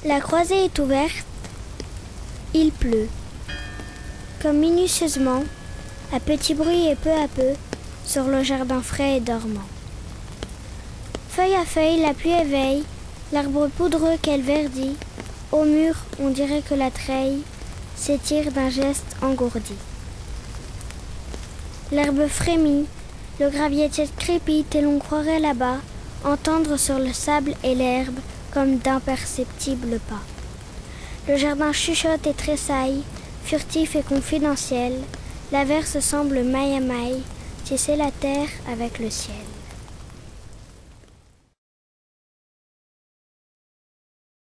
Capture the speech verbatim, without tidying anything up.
La croisée est ouverte, il pleut. Comme minutieusement, à petit bruit et peu à peu, sur le jardin frais et dormant. Feuille à feuille, la pluie éveille, l'arbre poudreux qu'elle verdit. Au mur, on dirait que la treille s'étire d'un geste engourdi. L'herbe frémit, le gravier tiède crépite et l'on croirait là-bas entendre sur le sable et l'herbe comme d'imperceptibles pas. Le jardin chuchote et tressaille, furtif et confidentiel. L'averse semble maille à maille tisser la terre avec le ciel.